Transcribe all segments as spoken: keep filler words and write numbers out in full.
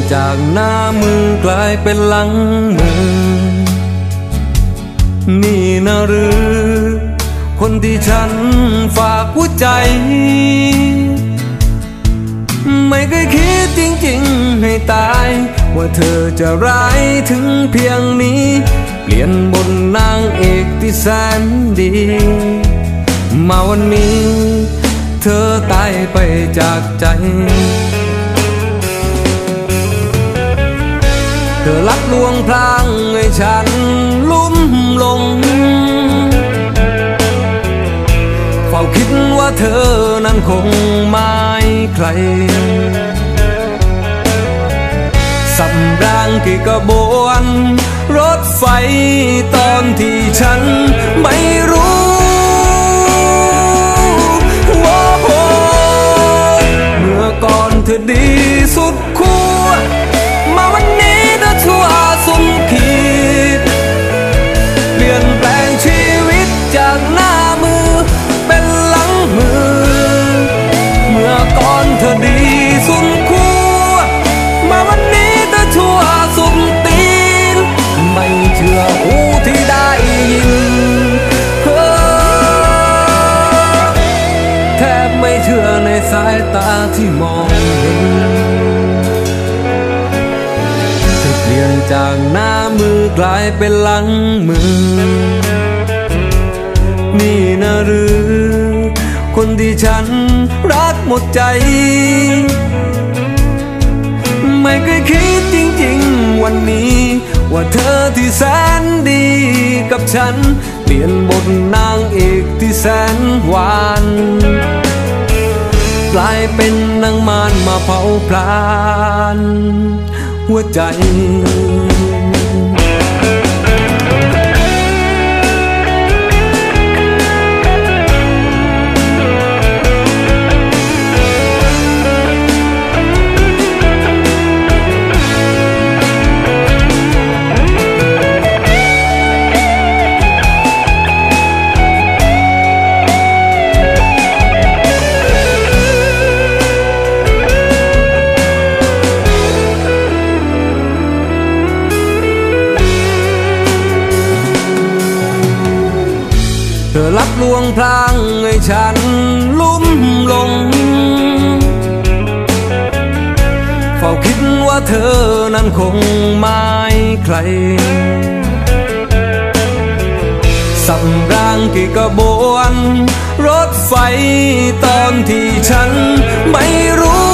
จากหน้ามือกลายเป็นหลังมือนี่นะหรือคนที่ฉันฝากหัวใจไม่เคยคิดจริงๆให้ตายว่าเธอจะร้ายถึงเพียงนี้เปลี่ยนบทนางเอกที่แสนดีมาวันนี้เธอตายไปจากใจเธอลักลวงพรางให้ฉันลุ่มหลงเฝ้าคิดว่าเธอนั้นคงไม่ใครสับรางกี่กระบวนรถไฟตอนที่ฉันไม่รู้เมื่อก่อนเธอดีสุดขั้วมาวันนี้เธอชั่วสุดขีดเปลี่ยนแปลงชีวิตจากหน้ามือเป็นหลังมือเมื่อก่อนเธอดีสุดขั้วมาวันนี้เธอชั่วสุดตีนไม่เชื่อหูที่ได้ยินแทบไม่เชื่อในสายตาที่มองเห็นเธอเปลี่ยนจากหน้ามือกลายเป็นหลังมือนี่นะหรือคนที่ฉันรักหมดใจไม่เคยคิดจริงๆวันนี้ว่าเธอที่แสนดีกับฉันเปลี่ยนบทนางเอกที่แสนหวานกลายเป็นนางมารมาเผาผลาญหัวใจเธอลักลวงพรางให้ฉันลุ่มหลงเฝ้าคิดว่าเธอนั้นคงไม่ใครสับรางกี่กระบวนรถไฟตอนที่ฉันไม่รู้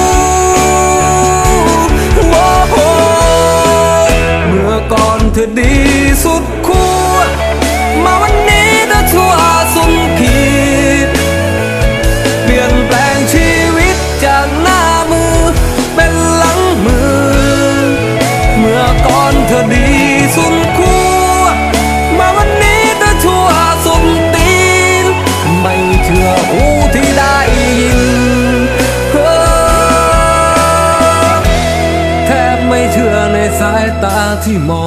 เมื่อก่อนเธอดีสุดขั้วมาวันนี้เธอชั่วสุดขีดเปลี่ยนแปลงชีวิตจากหน้ามือเป็นหลังมือเมื่อก่อนเธอดีสุดขั้วมาวันนี้เธอชั่วสุดตีนไม่เชื่อหูที่ได้ยินแทบไม่เชื่อในสายตาที่มอง